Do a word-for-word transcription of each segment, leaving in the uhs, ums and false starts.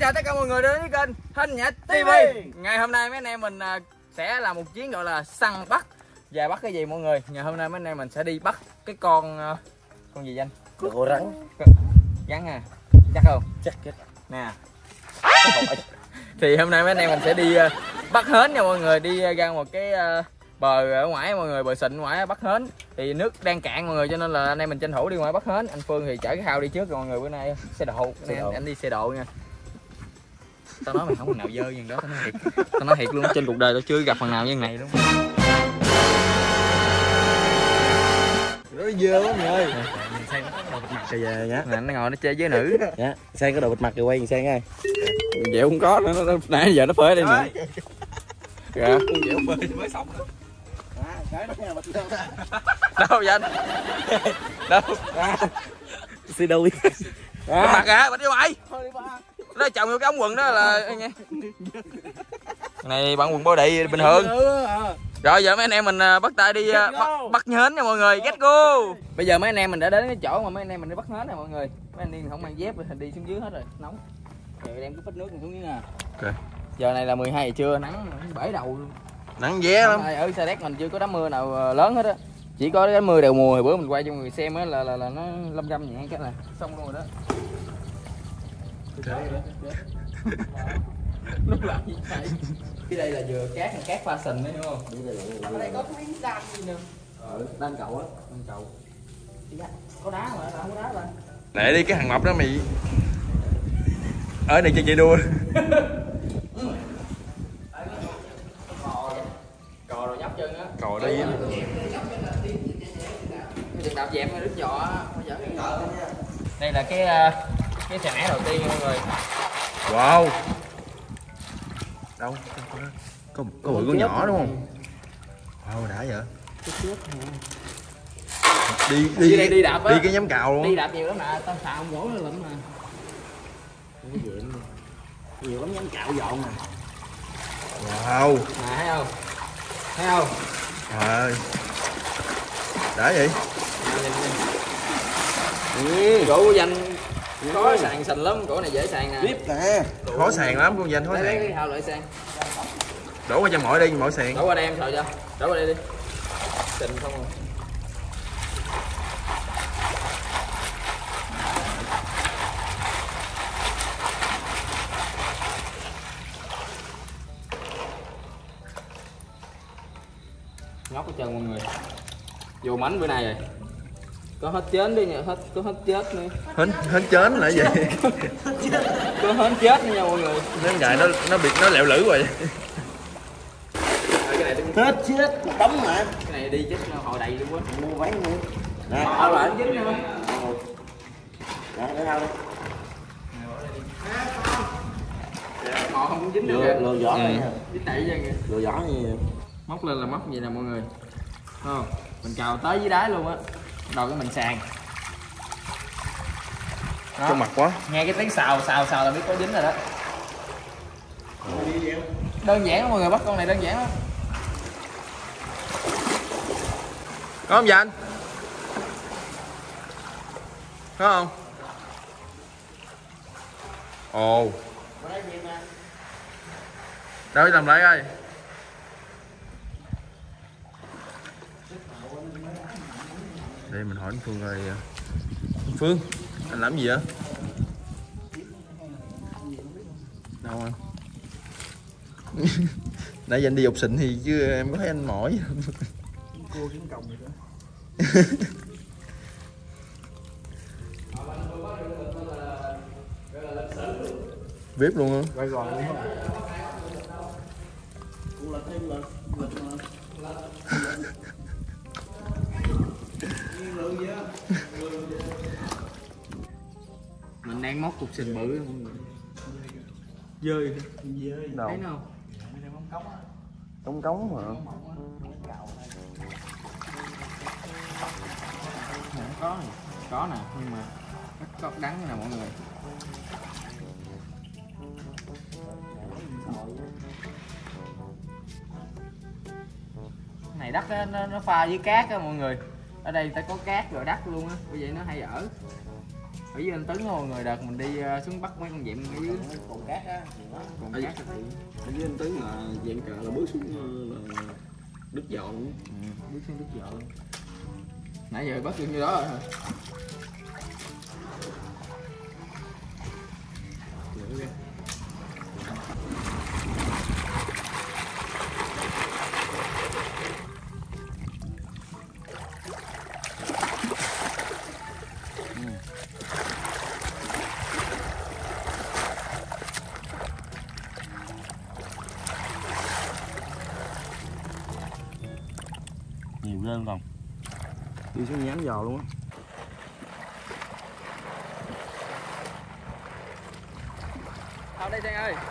chào tất cả mọi người đến với kênh Hình Nhật ti vi. Ngày hôm nay mấy anh em mình sẽ làm một chuyến gọi là săn bắt. Và bắt cái gì mọi người? Ngày hôm nay mấy anh em mình sẽ đi bắt cái con con gì anh? Con rắn. Rắn à? Chắc không? Chắc chết. Nè. Thì hôm nay mấy anh em mình sẽ đi bắt hến nha mọi người, đi ra một cái bờ ở ngoài mọi người, bờ xịn ngoài bắt hến. Thì nước đang cạn mọi người cho nên là anh em mình tranh thủ đi ngoài bắt hến. Anh Phương thì chở cái khao đi trước rồi mọi người, bữa nay xe độ, xe độ. Anh, anh đi xe độ nha. Tao nói mày không có nào dơ như đó, tao nói thiệt. Tao nói thiệt luôn, trên cuộc đời tao chưa gặp phần nào như này luôn. Nó dơ quá mày ơi. Sang nó có đồ bịt mặt kìa về nhá. Nè, nó ngồi nó chơi với nữ. Dạ, Sang có đồ bịt mặt kìa, quay Sang ơi. Vậy không có nữa, nó nãy giờ nó phơi đây nè. Kìa, con dẻo phơi mới xong rồi. À, cái nó cái nào bịt đâu ta? Đâu vậy anh? Đâu? À. Xì đuôi. Bịt mặt kìa, bịt vô mày. Nó chồng vô cái ống quần đó là nghe. Này bạn quần body bình thường. Rồi giờ mấy anh em mình bắt tay đi bắt, bắt hến nha mọi người, get go. Bây giờ mấy anh em mình đã đến cái chỗ mà mấy anh em mình đi bắt hến rồi mọi người. Mấy anh em không mang dép thì đi xuống dưới hết rồi, nóng. Rồi đem cái phích nước xuống dưới nè. Ok. Giờ này là mười hai giờ trưa, nắng bể đầu luôn. Nắng vé lắm. Ở Sa Đéc mình chưa có đám mưa nào lớn hết á. Chỉ có đám mưa đầu mùa, hồi bữa mình quay cho mọi người xem á là là là nó lâm râm nhẹ cái này, xong luôn rồi đó. Lúc làm gì vậy? Cái đây là vừa cát cát fashion đấy hiểu không? Ở đây có miếng đan gì nè. Ờ, đan cậu á, đan cậu. Có đá mà, sao không có đá lên? Để đi cái hàng mập đó mày. Ở này chơi chạy đua. Cò rồi nhóc chân á. Cò đây á. Đừng đạp dẹp đứt giò á. Đây là cái cái xe máy đầu tiên nha mọi người. Wow. Đâu? Có có bự con nhỏ đúng không? Wow, đã vậy. Đi đi đi, đây, đi đạp á. Đi cái nhắm cào luôn. Đi đạp nhiều lắm nè, tao xào gỗ nó lụm nè. Nhiều lắm nhắm cạo dọn nè. Wow. Nè thấy không? Thấy không? Trời. Đã vậy. Ừ, gỗ của danh khó sàn sình lắm, gỗ này dễ sàn nè. Tiếp nè. Khó sàn lắm con Danh, khó sàn. Lấy cái thao lại sàn. Đổ qua cho mọi đi, mọi sàn. Đổ qua đây em sờ cho. Đổ qua đây đi. Sình không rồi. Ngóc hết trơn mọi người. Vô mảnh bữa nay rồi. Có hết chến đi nha, hết có hết chết nữa. Hến hến chến là gì? Có hết chết nha mọi người. Nó ngại nó nó bị nó lẹo lử rồi. Cái này hết chết đóng mà. Cái này đi chết hồi đầy luôn quá. Mua váy luôn. Nè, ao lại dính nha. Đó, để thao đi. Họ không cũng dính được. Lừa lừa vỏ này. Dính đẩy ra kìa. Lừa vỏ gì. Móc lên là móc vậy nè mọi người. Không, mình cào tới dưới đáy luôn á. Đầu cái mình sàn. Có mặt quá. Nghe cái tiếng xào xào xào là biết có dính rồi đó. Đơn giản lắm mọi người, bắt con này đơn giản lắm. Có không Danh? Có không? Ồ. Đâu làm lại ơi. Để mình hỏi anh Phương rồi. Phương, anh làm gì vậy? Đâu anh? Nãy giờ anh đi dục xịn thì chứ em có thấy anh mỏi. Cua kiếm còng vậy đó. Vip luôn á. Quay gòn luôn á. Mình đang móc cục sình bự mọi người. Dơi dơi đâu? Thấy không? Cống cống mà. Có này. Có nè, nhưng mà nó có đắng nè mọi người. Cái này đất á, nó, nó pha với cát á mọi người. Ở đây ta có cát rồi đất luôn á, bởi vậy nó hay ở. ở dưới anh Tấn mọi người, đợt mình đi xuống bắt mấy con dẹm ở dưới còn cát á, còn cát thì ở dưới anh Tấn là dạng cờ là bước xuống là đứt dọn, ừ, bước xuống đứt dọn. Nãy giờ bắt được như đó rồi hả? nhiều lên còn đi xuống nhám giò luôn á. Thôi đây Sang ơi.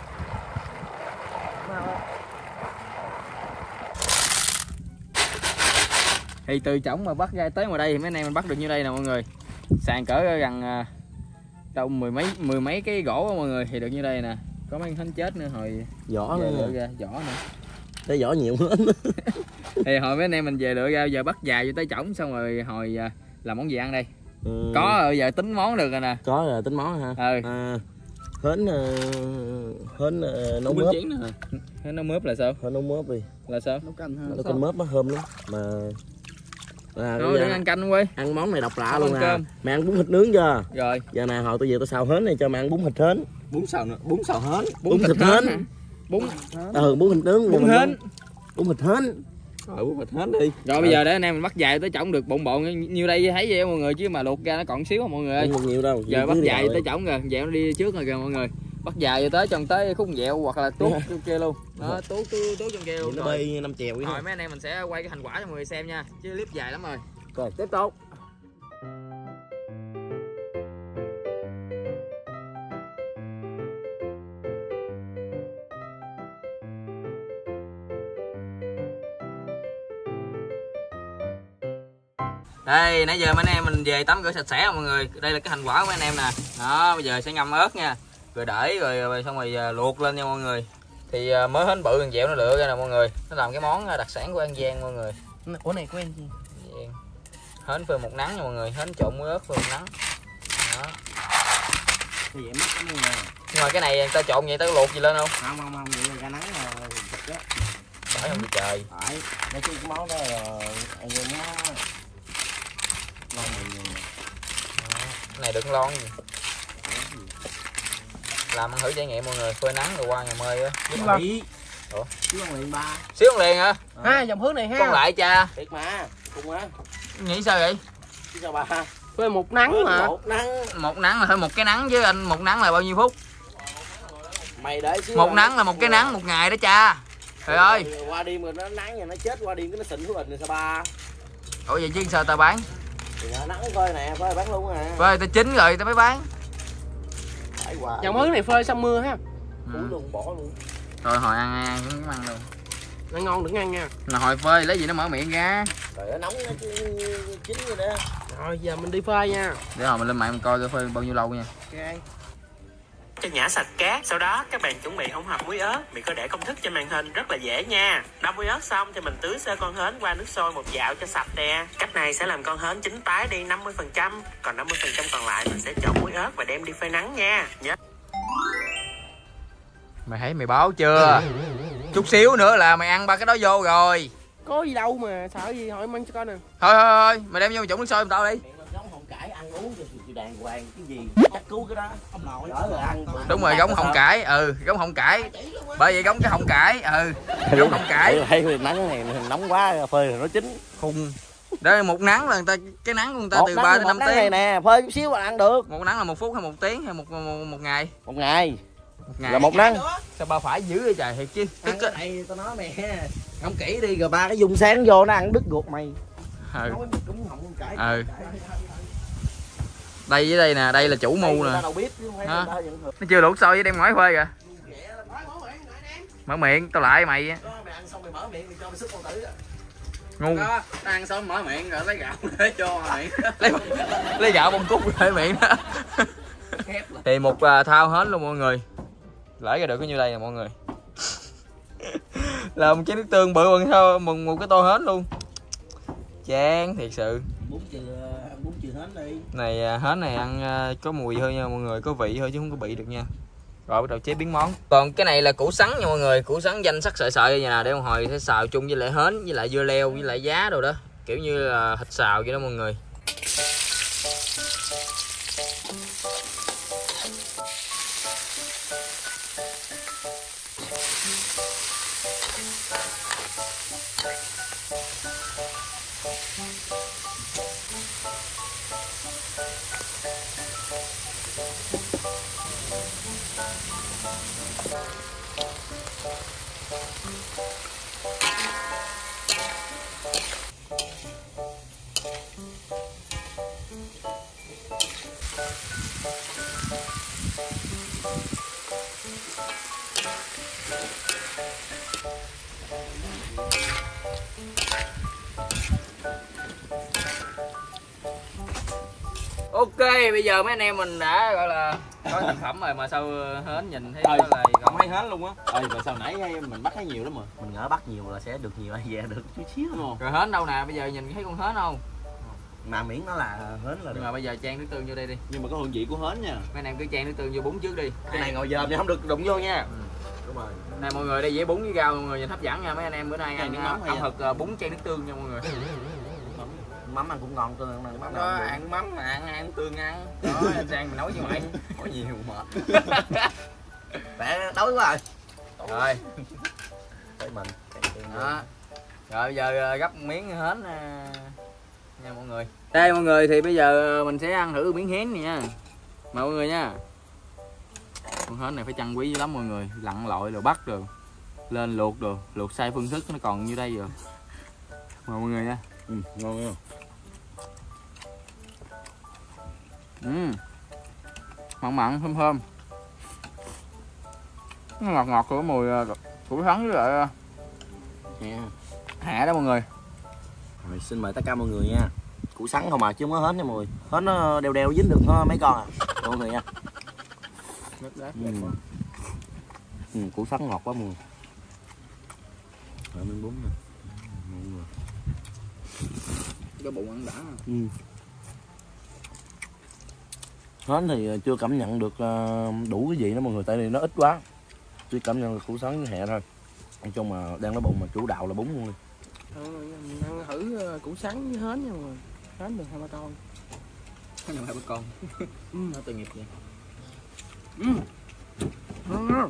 Thì từ trỏng mà bắt ra tới ngoài đây thì mấy anh em mình bắt được như đây nè mọi người. Sàn cỡ gần đâu mười mấy mười mấy cái gỗ đó mọi người, thì được như đây nè. Có mấy con chết nữa hồi Vỏ nữa ra, vỏ nữa. Cái vỏ nhiều lắm. Thì hồi mấy anh em mình về lựa ra, giờ bắt dài vô tới trỏng xong rồi hồi làm món gì ăn đây? Ừ. Có rồi, giờ tính món được rồi nè. Có rồi, tính món hả? Ừ. À, hến hến nấu mớp. Hến nấu mớp là sao? Hến nấu mớp đi. Là sao? Nấu canh ha. Nấu canh mớp nó thơm lắm. Mà à, thôi đừng ăn canh quay. Ăn món này độc lạ luôn nè. Cơm. Mày ăn bún thịt nướng chưa? Rồi. Giờ nè hồi tôi về tôi xào hến này cho mày ăn bún thịt hến. Bún xào nữa, bún xào hến. Bún, bún thịt, thịt hến. Bún. Ừ, bún thịt nướng. Bún hến. Bún thịt hến. Rồi bún thịt hến đi. Rồi bây giờ để anh em mình bắt dài tới trỏng được bộn bộn như đây thấy vậy mọi người, chứ mà luộc ra nó còn xíu mọi người ơi. Không nhiều đâu. Giờ bắt dài tới trỏng rồi, dẹo nó đi trước rồi kìa mọi người. Bắt dài vô tới trong tới khúc dẹo hoặc là tuốt trong kia luôn. Đó, tuốt tuốt trong kia luôn. Nó bay năm chèo rồi mấy anh em mình sẽ quay cái thành quả cho mọi người xem nha, chứ clip dài lắm rồi. Rồi tiếp tục. Đây nãy giờ mấy anh em mình về tắm rửa sạch sẽ mọi người. Đây là cái thành quả của mấy anh em nè. Đó bây giờ sẽ ngâm ớt nha, rồi để rồi, rồi xong rồi luộc lên nha mọi người. Thì mới hến bự thằng dẹo nó lựa ra nè mọi người, nó làm cái món đặc sản của An Giang mọi người. Ủa này của An Giang? Hến phơi một nắng nha mọi người, hến trộn muối ớt phơi một nắng. Đó. Thì vậy mất cái này. Nhưng mà cái này người ta trộn vậy ta luộc gì lên không? Không không không, vậy là ra nắng là thịt đó. Phải không trời. Phải. Nói chung cái món đó là An Giang nó ngon nhiều. Cái này đừng lon gì. Làm ăn thử trải nghiệm mọi người, phơi nắng rồi qua nhà mơi á. Xíu ăn Ủa? Xíu ăn liền ba. Xíu ăn liền hả? Ha, dòng hướng này ha. Con lại cha. Thiệt mà, cùng á. Nghĩ sao vậy? Chứ sao ba? Phơi một nắng mà. Một nắng. Một nắng là thôi một cái nắng chứ anh, một nắng là bao nhiêu phút? Mày để xíu. Một nắng là một cái nắng một ngày đó cha. Trời ơi. Qua đêm rồi nó nắng rồi nó chết, qua đêm cái nó xịn của mình rồi sao ba? Ủa vậy chứ sao ta bán? Thì nắng phơi nè, phơi bán luôn nè. Phơi ta chín rồi ta mới bán. Dòng hướng này phơi xong mưa ha. Ừ. Luôn bỏ luôn. Rồi hồi ăn ăn cũng ăn luôn. Nó ngon đừng ăn nha. Là hồi phơi lấy gì nó mở miệng ra. Trời ơi nóng nó chín rồi đó. Rồi giờ mình đi phơi nha. Để hồi mình lên mạng mình coi cái phơi bao nhiêu lâu nha. Ok. Cho nhả sạch cát, sau đó các bạn chuẩn bị hỗn hợp muối ớt. Mình có để công thức trên màn hình rất là dễ nha. Đâm muối ớt xong thì mình tưới sơ con hến qua nước sôi một dạo cho sạch nè. Cách này sẽ làm con hến chín tái đi năm mươi phần trăm, còn năm mươi phần trăm còn lại mình sẽ trộn muối ớt và đem đi phơi nắng nha. Nhớ. Mày thấy mày báo chưa? Chút xíu nữa là mày ăn ba cái đó vô rồi. Có gì đâu mà sợ gì, hỏi mang cho con nè. Thôi thôi thôi, mày đem vô trộn nước sôi giùm tao đi. Giống hồng cải ăn uống cho đàng hoàng cái gì chắc cứu cái đó ông nội đỡ rồi ăn. Đúng rồi, giống hồng cải, ừ giống hồng cải, bởi vậy giống cái hồng cải, ừ giống hồng cải. Thấy nắng này nóng quá phơi rồi nó chín khùng. Đây một nắng là người ta, cái nắng của người ta một từ ba đến năm tiếng này nè, phơi chút xíu là ăn được. Một nắng là một phút hay một tiếng hay một một, một ngày? Một ngày. Một ngày là một nắng. Sao ba phải dữ vậy trời, thiệt chứ. Tức cái này tao nói mày không kỹ đi rồi ba cái dùng sáng vô nó ăn đứt ruột mày. Ừ. Nói cũng không cãi. Ừ. Đây với đây nè, đây là chủ mưu nè. Nó chưa luộc sôi với đem ngoái phơi kìa. Mở miệng tao lại mày á. Ngu. Ăn xong mở miệng rồi lấy gạo để cho miệng. lấy lấy gạo bông cúc để miệng đó. Thì một uh, thao hết luôn mọi người. Lấy ra được cái như đây nè mọi người. Làm cái nước tương bự bằng sao một, một cái tô hết luôn. Chán thiệt sự. Bún chừa bún chừa hến đi. Này hến này ăn có mùi thôi nha mọi người, có vị thôi chứ không có bị được nha. Rồi bắt đầu chế biến món. Còn cái này là củ sắn nha mọi người, củ sắn danh sắc sợi sợi như nào để một hồi sẽ xào chung với lại hến với lại dưa leo với lại giá đồ đó, kiểu như là thịt xào vậy đó mọi người. Ok, bây giờ mấy anh em mình đã gọi là có thành phẩm rồi mà sao hến nhìn thấy nó là Không thấy hến luôn á. Ơi mà sao nãy mình bắt thấy nhiều lắm mà. Mình ngỡ bắt nhiều là sẽ được nhiều về được chút xíu đúng không? Rồi hến đâu nè, bây giờ nhìn thấy con hến không? Mà miễn nó là hến là Nhưng được. mà bây giờ chan nước tương vô đây đi. Nhưng mà có hương vị của hến nha. Mấy anh em cứ chan nước tương vô bún trước đi. Cái này ngồi dòm thì không được đụng vô nha. Ừ. Đúng rồi. Này mọi người, đây dĩa bún với rau mọi người nhìn hấp dẫn nha mấy anh em, bữa nay ăn nước mắm hay ẩm thực bún chan nước tương nha mọi người. Mắm ăn cũng ngon, tương này mắm Đó, ăn nước mắm mà ăn ăn tương ăn. Đó, anh Sang mình nấu với mày. có nhiều mệt. Mẹ đói quá rồi. Rồi. Tới mình. Đó. Rồi bây giờ gấp miếng hến nha mọi người. Đây mọi người, thì bây giờ mình sẽ ăn thử miếng hến này nha. Mời mọi người nha. Con hến này phải chăn quý dữ lắm mọi người, lặn lội rồi bắt rồi lên luộc rồi, luộc sai phương thức nó còn như đây rồi. Mời mọi người nha. Ừ, ngon nha. Ừ. Mặn mặn thơm thơm. Nó ngọt ngọt của mùi củ sắn với lại Yeah. hẹ đó mọi người. Rồi, xin mời tất cả mọi người nha. Củ sắn không mà chứ không có hến nha mọi người. Hến nó đều đều dính được nó mấy con à. Mọi người nha. Ừ. Ừ, củ sắn ngọt quá mọi người. Rồi miếng bún nè. Mọi người. Cái bụng ăn đã. Ừ. Hến thì chưa cảm nhận được đủ cái gì đó mọi người, tại vì nó ít quá. Chỉ cảm nhận được củ sắn với hẹ thôi. Nói chung mà đang nói bụng mà chủ đạo là bún luôn đi. Mình ăn thử củ sắn với hến nha mọi người. Hến được hai ba con. Hến được hai ba con. Ừ. Nó tội nghiệp vậy. Ừ. Ngon lắm.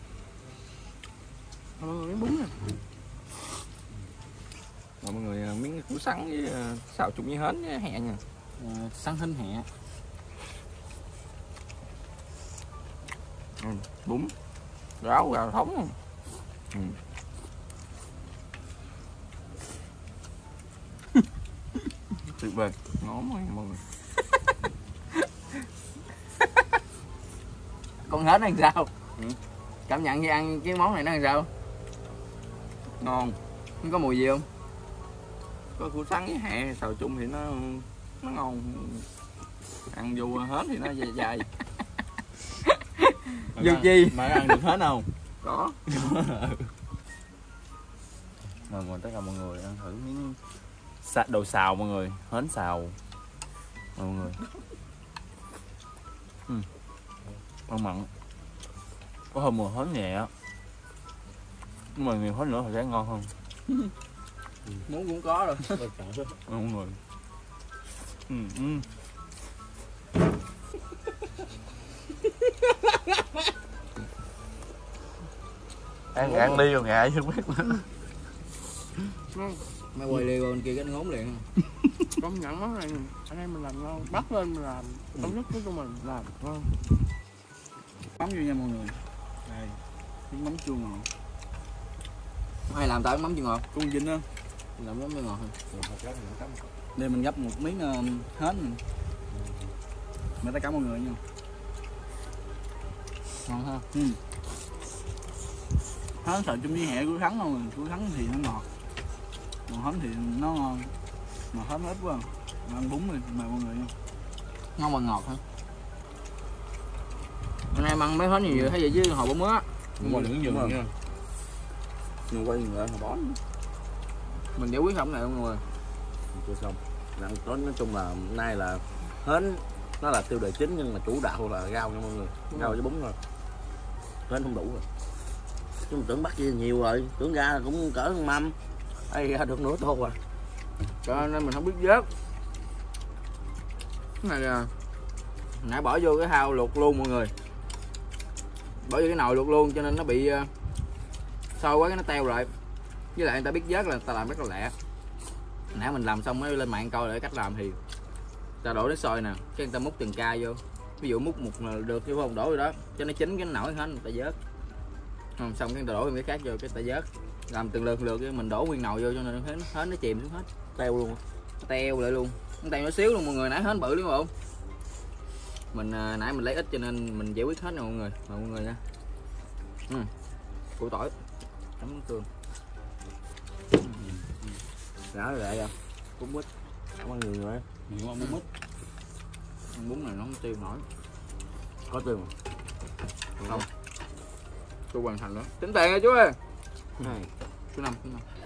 Mọi người miếng bún nè. Rồi mọi người miếng củ sắn với uh, xào chung với hến với hẹ nha. Uh, sắn hến hẹ. Ừ, bún ráo gà thống. Ừ. Tuyệt vời, ngon quá mọi người. Con hến ăn sao? Ừ. Cảm nhận khi ăn cái món này nó làm sao? Ngon. Không có mùi gì không? Có củ sắn với hẹ xào chung thì nó nó ngon. Ăn vô hết thì nó dai dai. Vô chi? Mà ăn được hết không? Có. Mời mọi tất cả mọi người ăn thử miếng đồ xào mọi người, hến xào mọi người. Ừ. Ăn mặn. Có hơi mùi hến nhẹ á. Nhưng mà nhiều hến nữa thì sẽ ngon hơn. Muốn cũng có rồi. Ừ, mọi người. Ừ, ừ. ăn ăn đi rồi ngại chứ biết nữa. Mày quay liền bên kia cái ngốn liền. Công nhận món này anh em mình làm ngon, bắt lên mình làm công thức của tụi mình làm ngon. Mắm vô nha mọi người. Đây, miếng mắm chua ngọt. Ai làm tao mắm chua ngọt? Con vịnh á. Làm mắm chua ngọt thôi. Đây mình gấp một miếng uh, hến. Mời tất cả mọi người nha. Ngon ha. Ừ. Hến xào chung với hẹ củ sắn không rồi, củ sắn thì nó ngọt. Còn hến thì nó ngon. Mà hến ít quá. Mà ăn bún đi, mời mọi người nha. Ngon mà ngọt hả? Anh em ăn mấy hến gì thấy vậy chứ hồi bún á. Đúng rồi, những dường nha. Nhưng quay người họ bón. Mình giải quyết không này mọi người. Chưa xong. Nói chung là hôm nay là Hến nó là tiêu đề chính nhưng mà chủ đạo là rau nha mọi người, rau với bún thôi. Hến không đủ rồi. Chứ mình tưởng bắt gì nhiều rồi, tưởng ra là cũng cỡ một mâm. Đây ra được nửa tô à. Cho nên mình không biết vớt. Cái này là nãy bỏ vô cái hao luộc luôn mọi người. Bỏ vô cái nồi luộc luôn cho nên nó bị uh, sôi quá cái nó teo lại. Với lại người ta biết vớt là người ta làm rất là lẹ. Nãy mình làm xong mới lên mạng coi lại cách làm thì ta đổ nước sôi nè, cái người ta múc từng ca vô. Ví dụ múc một là được chứ không đổ vô đó cho nó chín cái nó nổi hết người ta vớt. Không, xong cái người ta đổ cái khác vô cái ta vớt. Làm từng lượt lượt mình đổ nguyên nồi vô cho nên hết hết nó chìm xuống hết. Teo luôn. Teo lại luôn. Nó teo nhỏ xíu luôn mọi người, nãy hết bự đúng không? Mình à, nãy mình lấy ít cho nên mình giải quyết hết nè mọi người. Mời mọi người nha. Ừ. Củ tỏi. Chấm nước tương. Đó lại rồi. Bún mít. Cảm ơn người nữa. Nhiều ăn bún mít. Ăn bún này nó không tiêu nổi. Có tương không? Không. Tôi hoàn thành đó. Tính tiền nha chú ơi. Này. Số năm.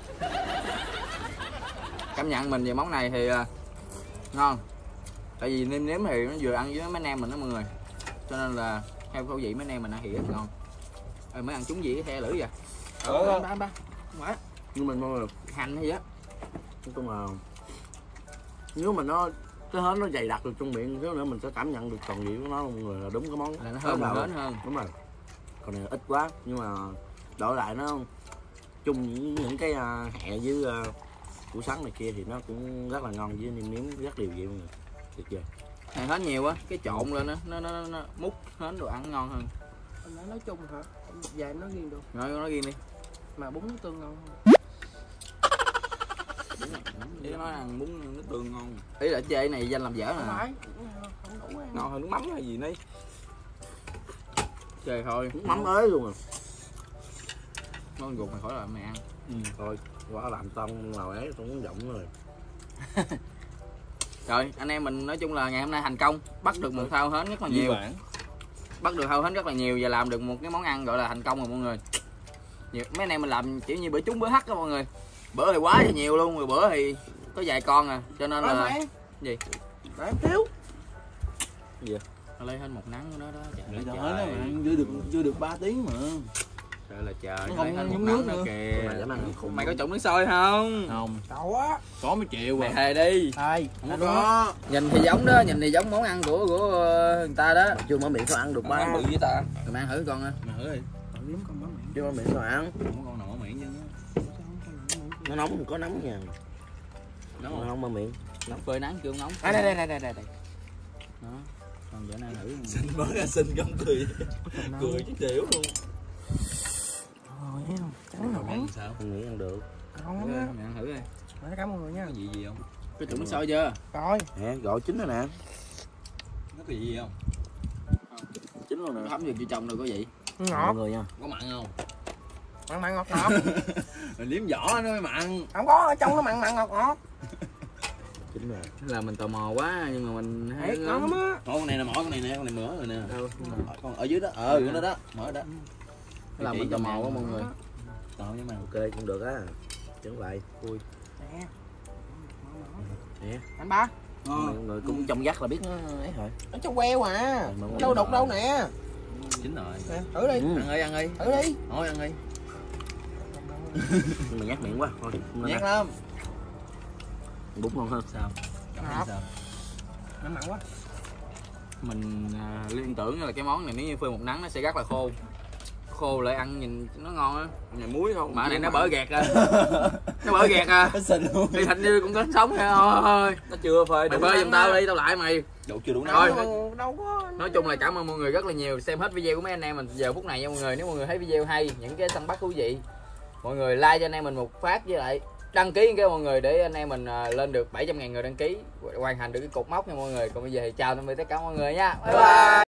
Cảm nhận mình về món này thì uh, ngon. Tại vì nêm nếm thì nó vừa ăn với mấy anh em mình đó mọi người. Cho nên là theo khẩu vị mấy anh em mình ăn thì rất ngon. Ê, mới ăn trúng gì the lưỡi vậy? Ờ, ba ba. Quá. Nhưng mình mọi người Hành hay gì á. nói chung là nếu mà nó cái hến nó dày đặc được trong miệng xíu nữa mình sẽ cảm nhận được còn vị của nó mọi người, là đúng cái món là nó hơn đầu. hến hơn. Đúng rồi. Còn này ít quá nhưng mà đổi lại nó chung những, những cái uh, hẹ với uh, củ sắn này kia thì nó cũng rất là ngon với nêm nếm rất đều vậy mọi người. Tuyệt vời. Này hến nhiều quá, cái trộn lên nó nó nó, nó múc hến đồ ăn ngon hơn. Anh nói chung hả? Dài nó riêng được. Nói nói riêng đi. Mà bún nước tương ngon hơn. Ý nói ăn bún nước tương ngon. Ý là chê này danh làm dở nè. Không phải, không đủ ăn. Ngon hơn nước mắm hay gì đấy. Chê thôi. Nước mắm ế luôn rồi. Ngon ruột mày khỏi là mày ăn. Ừ. Thôi quá làm xong nào ấy không muốn giọng rồi. Rồi anh em mình nói chung là ngày hôm nay thành công, bắt được một thao hến rất là nhiều. Bắt được thao hến rất là nhiều và làm được một cái món ăn gọi là thành công rồi mọi người. Nhiều, mấy anh em mình làm kiểu như bữa trúng bữa hắc đó mọi người. Bữa thì quá thì nhiều luôn, rồi bữa thì có vài con à, cho nên là mày. Gì? Để em thiếu. Gì vậy? Nó lấy hết một nắng của nó đó. Trời Để ơi, cho trời. hết đó mà chưa được chưa được ba tiếng mà. Trời là trời, Nó nó không lấy hết một nhúng nắng nước nữa nữa. kìa. Mày dám ăn khùng. Mày có trụng nước sôi không? Không. Đâu á. Có mấy triệu Mày à. thề đi. Đây. Không có. Nhìn thì giống đó, nhìn thì giống món ăn của của người ta đó. Chưa mở miệng sao ăn được ba. Ăn bự với ta. Rồi mang thử con á. Mày thử đi. Tự liếm con bấm miệng. Chưa mở miệng sao ăn. Không có con nào mở miệng chứ. Nó nóng có nóng nha. Nó Nó nóng mở miệng. nóng phơi nắng kêu nóng. Đây đây đây đây đây đây. Đó. Còn bữa nay thử. Xin mới ra xin không cười. Cười chứ tiểu luôn. Rồi thấy không? Trắng nổi. Ăn sao? Mình nghĩ ăn được. Ngon lắm Mày á. ăn thử đi. Mày cảm ơn người nha. Có gì gì không? Cái trụng nước sôi chưa? Rồi. Nè, gọi chín rồi nè. Nó có gì gì không? Chín luôn nè. Hấp vô chị chồng rồi có gì? Mọi Ngọt. người nha. Có mặn không? Mặn mặn ngọt ngọt. Rồi liếm vỏ nó mới mặn. Không có, ở trong nó mặn mặn ngọt ngọt. Chín rồi. Là mình tò mò quá nhưng mà mình hay Thiệt ngon lắm á. Con này là mỏ con này nè, con này mỡ rồi nè. Đâu? Con ở dưới đó. Ờ, con đó đó, mỡ đó. Là mình tò mò quá mọi người. Tao với mày. Ok cũng được á. Trứng lại. Ui. Nè. Nè. Anh ba. Mọi người cũng trong dắt là biết nó ấy rồi. Ở trong queo à. Mọi người- Đâu đục đâu nè. Chín rồi. Nè, thử đi. Ừ. Ăn ơi ăn ơi. Thử đi. Thôi ăn đi. Nhưng mà nhát miệng quá. Thôi. Không nên Nhát ăn. lắm. Bún ngon hơn. Sao? Cảm thấy Ngọt. sao? Mặn mặn quá. Mình à, liên tưởng là cái món này nếu như phơi một nắng nó sẽ rất là khô. Khô lại ăn nhìn nó ngon á. Này muối không? Mà này nó bở gẹt à. Nó bở gẹt à. Nó xình luôn. Thì thịt như cũng có sống thôi. Nó chưa phơi. Mày bơi giùm tao đi, tao lại mày. Độ chưa đủ nắng. Thôi. Đâu, đâu có. Nói chung là cảm ơn mọi người rất là nhiều xem hết video của mấy anh em mình giờ phút này nha mọi người. Nếu mọi người thấy video hay, những cái săn bắt thú vị, mọi người like cho anh em mình một phát, với lại đăng ký cái mọi người để anh em mình lên được bảy trăm ngàn người đăng ký, hoàn thành được cái cột mốc nha mọi người. Còn bây giờ thì chào tạm biệt tất cả mọi người nha. Bye bye.